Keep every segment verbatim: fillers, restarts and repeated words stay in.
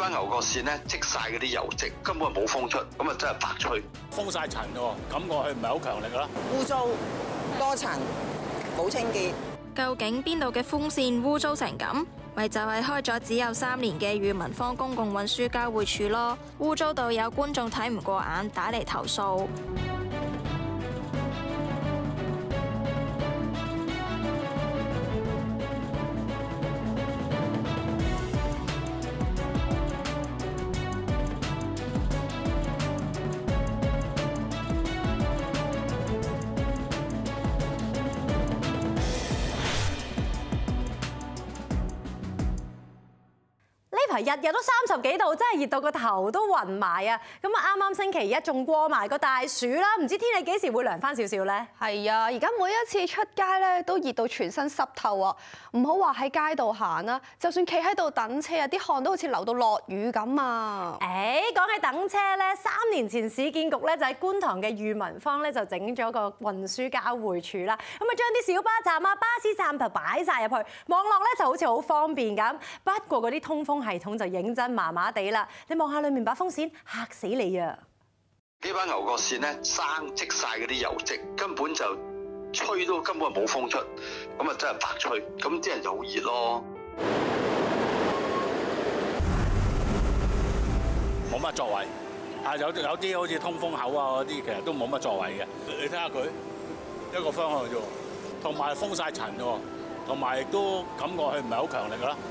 班牛角線咧積晒嗰啲油漬，根本冇風出，咁啊真係白吹， 封晒塵喎，感覺佢唔係好強力啦。 污糟多塵，冇清潔。 究竟邊度嘅風扇污糟成咁？咪就係開咗只有三年嘅裕民坊公共運輸交匯處咯，污糟到有觀眾睇唔過眼，打嚟投訴。 日日都三十幾度，真係熱到個頭都暈埋啊！咁啊，啱啱星期一仲過埋個大暑啦，唔知天氣幾時會涼翻少少呢？ 係啊，而家每一次出街咧都熱到全身濕透啊！唔好話喺街度行啦，就算企喺度等車啊，啲汗都好似流到落雨咁啊！ 誒，講起等車咧，三年前市建局咧就喺觀塘嘅裕民坊咧就整咗個運輸交匯處啦，咁啊將啲小巴站啊、巴士站就擺晒入去，網絡咧就好似好方便咁。不過嗰啲通風系統就認真麻麻地啦，你望下裏面把風扇嚇死你啊！ 呢班牛角線咧生積晒嗰啲油漬，根本就吹都根本冇風出，咁啊真係白吹，咁啲人就好熱咯。 冇乜作為，啊有有啲好似通風口啊嗰啲，其實都冇乜作為嘅。你睇下佢一個方向啫喎，同埋封晒塵喎，同埋亦都感覺佢唔係好強力啦。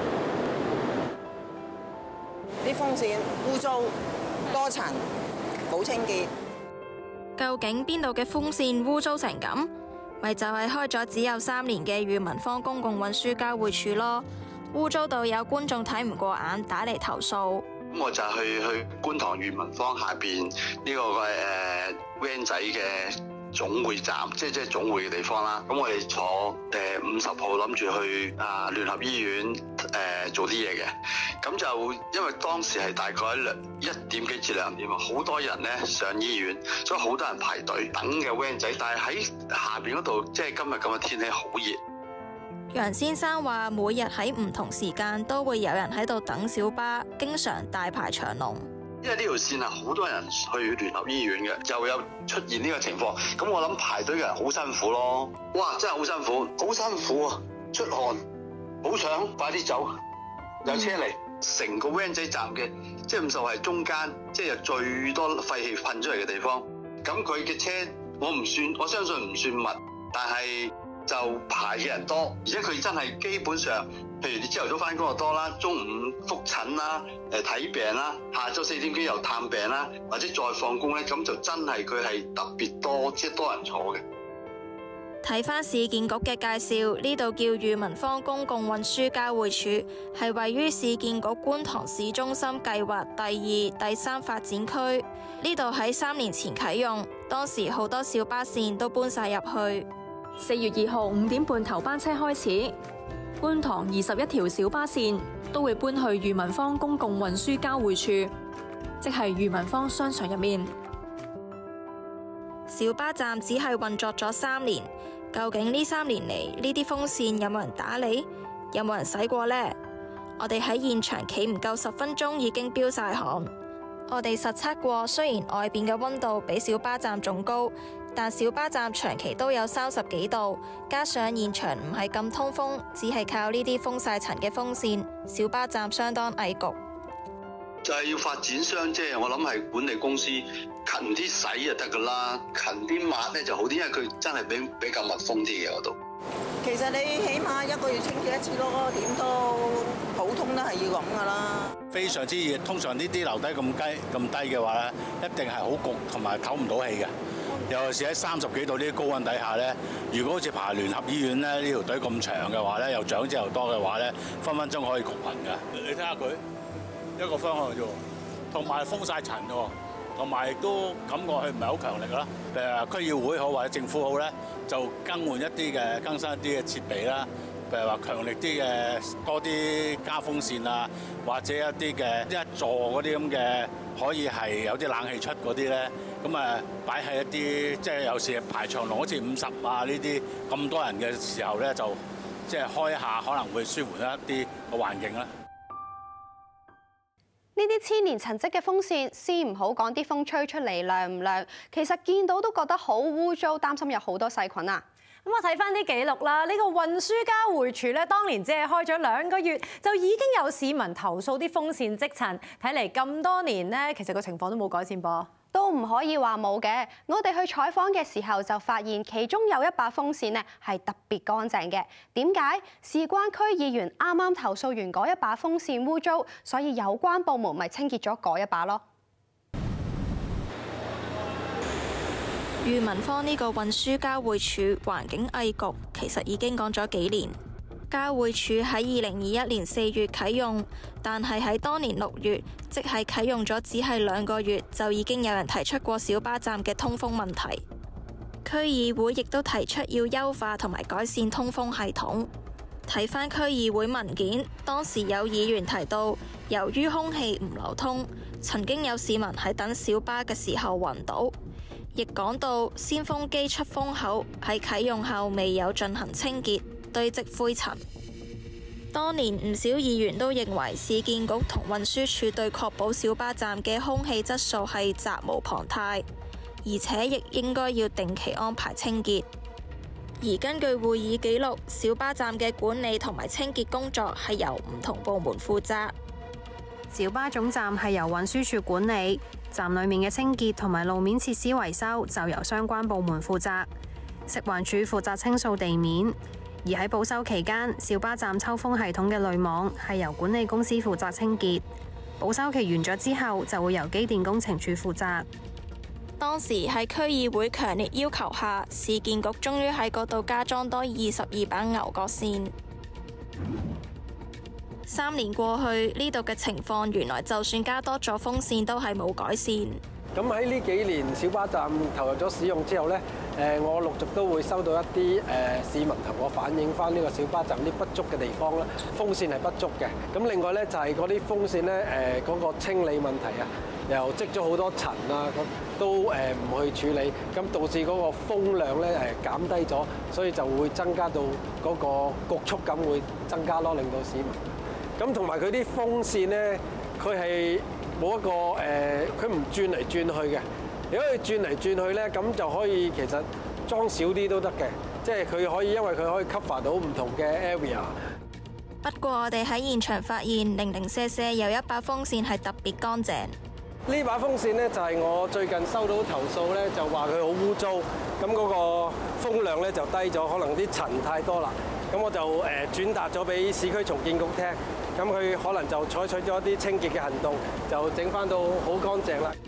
啲風扇污糟多塵，冇清潔。 究竟邊度嘅風扇污糟成咁？咪就係開咗只有三年嘅裕民坊公共運輸交匯處咯，污糟到有觀眾睇唔過眼，打嚟投訴。 咁我就去去觀塘裕民坊下邊呢個嘅誒 van 仔嘅總會站，即係即係總會嘅地方啦。咁我哋坐誒五十號諗住去啊聯合醫院誒、呃、做啲嘢嘅。咁就因為當時係大概兩一點幾至兩點啊，好多人咧上醫院，所以好多人排隊等嘅 van 仔。但係喺下邊嗰度，即係今日咁嘅天氣好熱。 楊先生話：每日喺唔同時間都會有人喺度等小巴，經常大排長龍。 因為呢條線係好多人去聯合醫院嘅，又有出現呢個情況，咁我諗排隊嘅人好辛苦咯。哇，真係好辛苦，好辛苦啊！出汗，好想快啲走，有車嚟。成個 van 仔站嘅，即係五十號係中間，即係最多廢氣噴出嚟嘅地方。咁佢嘅車，我唔算，我相信唔算密，但係就排嘅人多，而且佢真係基本上，譬如你朝頭早翻工就多啦，中午覆診啦，誒睇病啦，下晝四點幾又探病啦，或者再放工咧，咁就真係佢係特別多，即係多人坐嘅。 睇翻市建局嘅介紹，呢度叫裕民坊公共運輸交匯處，係位於市建局觀塘市中心計劃第二、第三發展區。呢度喺三年前啟用，當時好多小巴線都搬晒入去。 四月二號五點半頭班車開始，觀塘二十一條小巴線都會搬去裕民坊公共運輸交匯處，即係裕民坊商場入面。 小巴站只係運作咗三年，究竟呢三年嚟呢啲風扇有冇人打理？有冇人洗過呢？我哋喺現場企唔夠十分鐘已經飆晒汗。我哋實測過，雖然外邊嘅溫度比小巴站仲高，但小巴站長期都有三十幾度，加上現場唔係咁通風，只係靠呢啲封晒塵嘅風扇，小巴站相當翳焗。 就係要發展商，即係我諗係管理公司勤啲洗就得噶啦，勤啲抹咧就好啲，因為佢真係比比較密封啲嘅嗰度。 其實你起碼一個月清潔一次咯，點都普通都係要咁噶啦。 非常之熱，通常呢啲樓底咁低咁低嘅話咧，一定係好焗同埋唞唔到氣嘅。尤其是喺三十幾度呢啲高溫底下咧，如果好似排聯合醫院咧呢條隊咁長嘅話咧，又長者又多嘅話咧，分分鐘可以焗暈㗎。你睇下佢一個方向啫喎，同埋封晒塵喎，同埋亦都感覺佢唔係好強力啦。誒區議會好或者政府好咧，就更換一啲嘅更新一啲嘅設備啦。譬如話強力啲嘅多啲加風扇啊，或者一啲嘅一座嗰啲咁嘅可以係有啲冷氣出嗰啲咧，咁啊擺喺一啲即係有時排長龍好似五十啊呢啲咁多人嘅時候咧，就即係開一下可能會舒緩一啲個環境啦。 呢啲千年陳積嘅風扇，先唔好講啲風吹出嚟涼唔涼，其實見到都覺得好污糟，擔心有好多細菌啊！ 咁我睇翻啲記錄啦，呢個運輸交匯處咧，當年只係開咗兩個月，就已經有市民投訴啲風扇積塵。睇嚟咁多年咧，其實個情況都冇改善噃。 都唔可以話冇嘅，我哋去採訪嘅時候就發現，其中有一把風扇咧係特別乾淨嘅。點解？事關區議員啱啱投訴完嗰一把風扇污糟，所以有關部門咪清潔咗嗰一把咯。 裕民坊呢個運輸交匯處環境翳局其實已經講咗幾年。交匯處喺二零二一年四月啟用，但係喺當年六月，即係啟用咗只係兩個月，就已經有人提出過小巴站嘅通風問題。區議會亦都提出要優化同埋改善通風系統。睇返區議會文件，當時有議員提到，由於空氣唔流通，曾經有市民喺等小巴嘅時候暈倒。亦講到鮮風機出風口喺啟用後未有進行清潔，堆積灰塵。當年唔少議員都認為市建局同運輸署對確保小巴站嘅空氣質素係責無旁貸，而且亦應該要定期安排清潔。而根據會議記錄，小巴站嘅管理同埋清潔工作係由唔同部門負責。 小巴總站係由運輸署管理，站裡面嘅清潔同埋路面設施維修就由相關部門負責。食環署負責清掃地面，而喺保修期間，小巴站抽風系統嘅濾網係由管理公司負責清潔。保修期完咗之後，就會由機電工程署負責。 當時喺區議會強烈要求下，市建局終於喺嗰度加裝多二十二把牛角扇。三年過去，呢度嘅情況原來就算加多咗風扇都係冇改善。 咁喺呢幾年小巴站投入咗使用之後呢，誒我陸續都會收到一啲誒市民同我反映翻呢個小巴站啲不足嘅地方啦，風扇係不足嘅。咁另外呢，就係嗰啲風扇呢，誒嗰個清理問題啊，又積咗好多塵啊，咁都誒唔去處理，咁導致嗰個風量呢誒減低咗，所以就會增加到嗰個局促感會增加咯，令到市民。咁同埋佢啲風扇咧，佢係冇一個誒，佢唔轉嚟轉去嘅。如果佢轉嚟轉去咧，咁就可以其實裝少啲都得嘅，即係佢可以因為佢可以 cover 到唔同嘅 area。 不過我哋喺現場發現，零零舍舍有一把風扇係特別乾淨。 呢把風扇咧就係我最近收到投訴咧，就話佢好污糟，咁嗰個風量咧就低咗，可能啲塵太多啦。咁我就誒轉達咗俾市區重建局聽。咁佢可能就採取咗一啲清潔嘅行動，就整翻到好乾淨啦。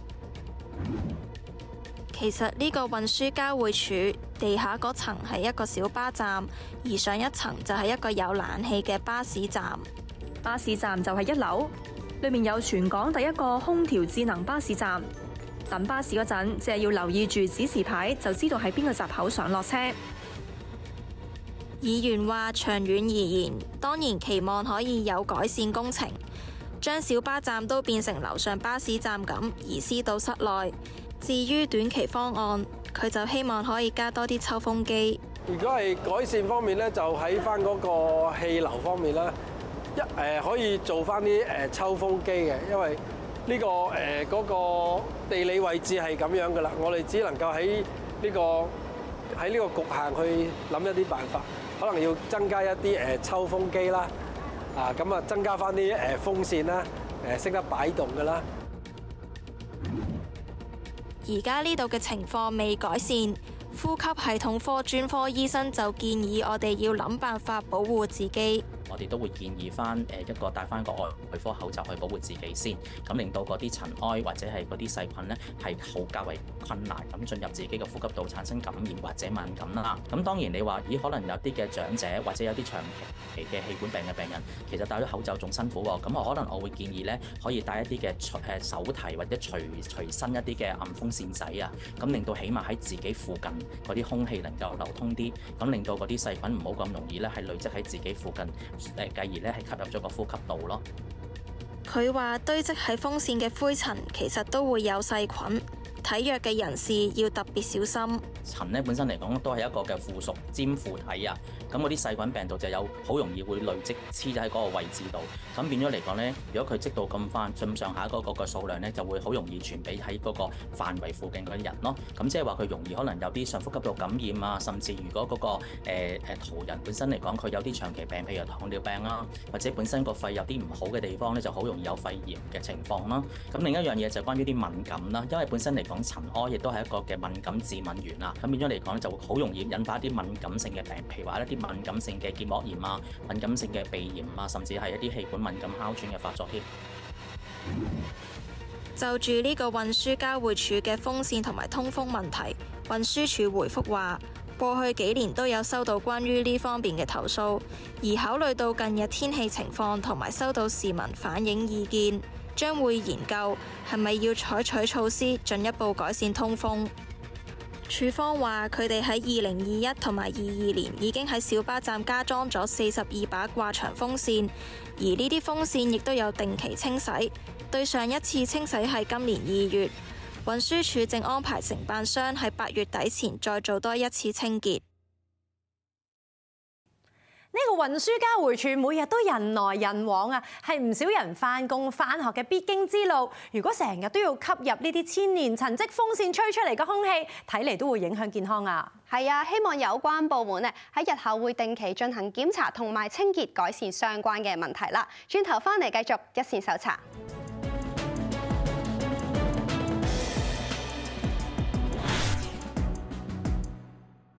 其實呢個運輸交匯處地下嗰層係一個小巴站，而上一層就係一個有冷氣嘅巴士站。 巴士站就係一樓，裏面有全港第一個空調智能巴士站。等巴士嗰陣，只係要留意住指示牌，就知道喺邊個閘口上落車。 議員話：長遠而言，當然期望可以有改善工程，將小巴站都變成樓上巴士站咁移師到室內。至於短期方案，佢就希望可以加多啲抽風機。 如果係改善方面咧，就喺翻嗰個氣流方面啦，一誒可以做翻啲誒抽風機嘅，因為呢個誒嗰個地理位置係咁樣噶啦，我哋只能夠喺呢個喺呢個局限去諗一啲辦法。可能要增加一啲誒抽風機啦，啊咁啊增加翻啲誒風扇啦，誒識得擺動㗎啦。 而家呢度嘅情況未改善，呼吸系統科專科醫生就建議我哋要諗辦法保護自己。 我哋都會建議翻誒一個戴翻個外科口罩去保護自己先，咁令到嗰啲塵埃或者係嗰啲細菌咧係好較為困難咁進入自己嘅呼吸道產生感染或者敏感啦。咁當然你話咦，可能有啲嘅長者或者有啲長期嘅氣管病嘅病人，其實戴咗口罩仲辛苦喎。咁我可能我會建議咧，可以戴一啲嘅誒手提或者隨隨身一啲嘅暗風扇仔啊，咁令到起碼喺自己附近嗰啲空氣能夠流通啲，咁令到嗰啲細菌唔好咁容易咧係累積喺自己附近。誒，繼而咧係吸入咗個呼吸道咯。 佢話堆積喺風扇嘅灰塵其實都會有細菌，體弱嘅人士要特別小心。 塵咧本身嚟講都係一個嘅附屬黏附體啊，咁嗰啲細菌病毒就有好容易會累積黐喺嗰個位置度，咁變咗嚟講咧，如果佢積到咁翻咁上下嗰個個數量咧，就會好容易傳俾喺嗰個範圍附近嗰啲人咯。咁即係話佢容易可能有啲上呼吸道感染啊，甚至如果嗰、嗰個誒誒、呃、途人本身嚟講，佢有啲長期病，譬如糖尿病啊，或者本身個肺有啲唔好嘅地方咧，就好容易有肺炎嘅情況啦。咁另一樣嘢就係關於啲敏感啦，因為本身嚟講塵埃亦都係一個嘅敏感致敏源啊，咁變咗嚟講咧就會好容易引發一啲敏感性嘅病，譬如話一啲敏感性嘅結膜炎啊、敏感性嘅鼻炎啊，甚至係一啲氣管敏感哮喘嘅發作添。 就住呢個運輸交匯處嘅風扇同埋通風問題，運輸署回覆話，過去幾年都有收到關於呢方面嘅投訴，而考慮到近日天氣情況同埋收到市民反映意見，將會研究係咪要採取措施進一步改善通風。署方話佢哋喺二零二一同埋二二年已經喺小巴站加裝咗四十二把掛牆風扇，而呢啲風扇亦都有定期清洗。對上一次清洗係今年二月，運輸署正安排承辦商喺八月底前再做多一次清潔。 呢個運輸交匯處每日都人來人往啊，係唔少人返工返學嘅必經之路。如果成日都要吸入呢啲千年塵積風扇吹出嚟嘅空氣，睇嚟都會影響健康啊！ 係啊，希望有關部門咧喺日後會定期進行檢查同埋清潔，改善相關嘅問題啦。轉頭返嚟繼續一線搜查。